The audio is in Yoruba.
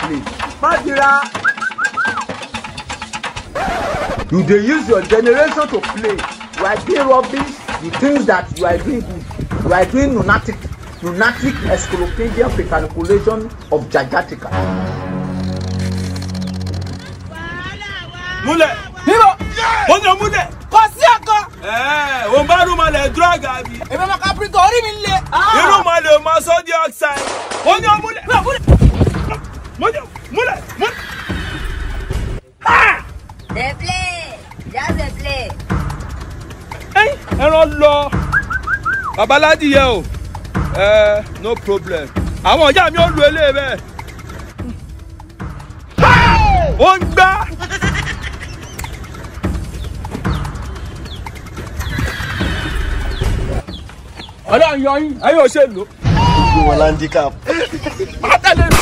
play. Madira, you dey use your generation to play. You are doing rubbish. You think that you are doing good. You are doing lunatic encyclopedia precanculation of Jagatica. Mule! Bíbọ̀! Oúnjẹ múlẹ̀! Kò sí ẹ̀kọ́! O bá rúmọlẹ̀ drug àbí? Èmi ọmọ Capricorn orí mi le. Irúmọlẹ̀ o máa sọ́ dioxide. Oúnjẹ múlẹ̀! Múlẹ̀! Dey play! Just dey play! Ẹran lọ! Babaláji yẹ o. No problem. Àwọn ọ̀yá mi ò lu eléyìí bẹ́ẹ̀. Ó ń gbá! Ọlọ́run yọ yín, ayé ò ṣe lò. Gbogbo wọn handicap. Má tẹ̀lé mi.